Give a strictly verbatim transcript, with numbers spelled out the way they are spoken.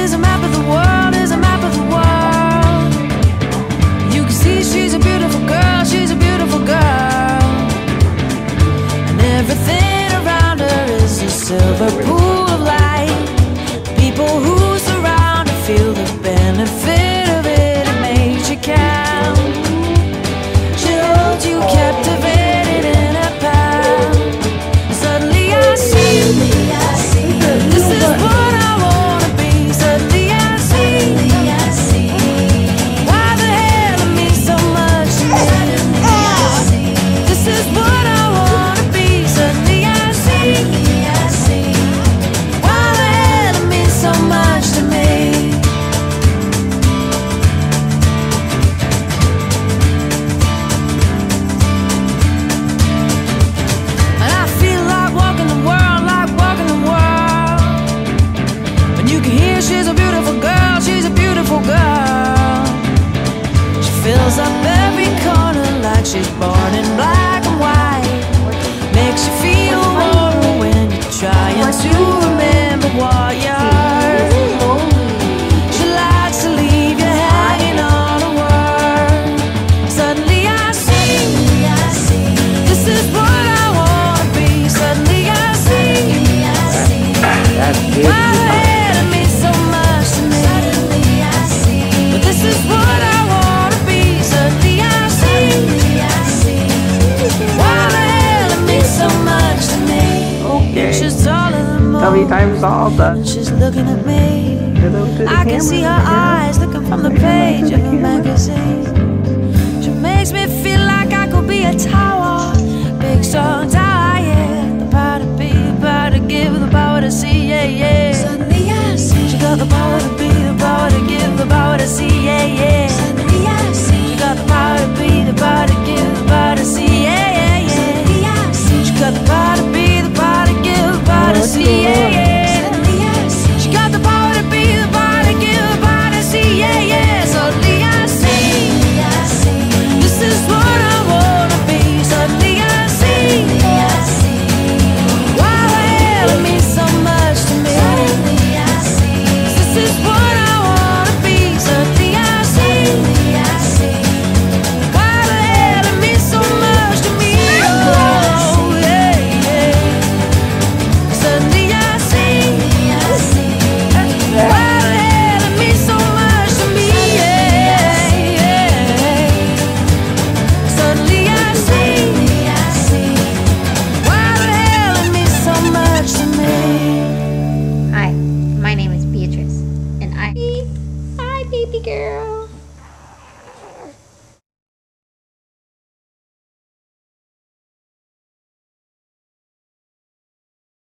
is a map of the world, is a map of the world. You can see she's a beautiful girl, she's a beautiful girl. And everything around her is a silver pool of light. People who surround her feel the benefit of it, it makes you count. She holds you captivated in her power. Suddenly I see, this is what I wanna be. Suddenly I see, why the hell it means so much to me. This is what I wanna be. Suddenly I see, why the hell it means so much to me. And I feel like walking the world, like walking the world. When you can hear she's a beautiful girl, she's a beautiful girl. She fills up every corner like she's born in black and white. Makes you feel warm when you're trying to remember what you heard. She likes to leave you hanging on a word. Suddenly I see, this is what I wanna be. Suddenly I see, why the hell it means so much to me. But this is what I wanna be. Suddenly I see, why the hell it means so much to me. Okay. She's taller than How many most, times all done? and she's looking at me. Hello to the I can see her camera. eyes looking from the page of a magazine. She makes me feel like I could be a tower, big strong tower, yeah. The power to be, the power to give, the power to see, yeah, yeah.